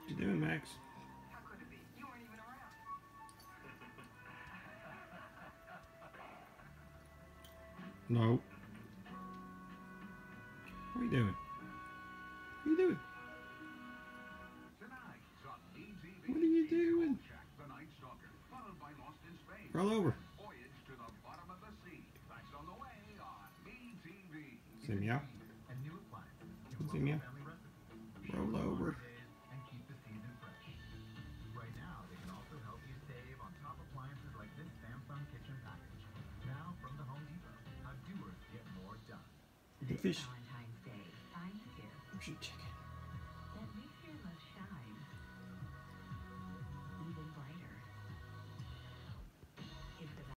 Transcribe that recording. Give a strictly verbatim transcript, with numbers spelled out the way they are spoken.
you doing, Max? How could it be? You weren't even around. No. What are you doing? What are you doing? What are you doing? Roll over. See me out. See me out. Roll over. Right now, they can also help you save on top appliances like this Samsung kitchen package. Now from the Home Depot, how doers get more done. Good fish. Valentine's Day. Find here. Shoot.